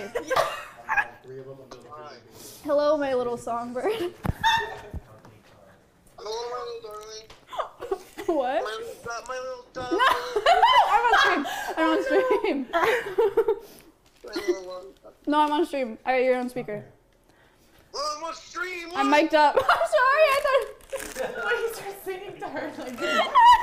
live. Hello, my little songbird. Hello, my little darling. What? My little dog. No, I'm on stream. No, I'm on stream. Alright, you're on speaker. Well, I'm on stream. I'm mic'd up. I'm sorry, I thought. When he starts singing to her like this.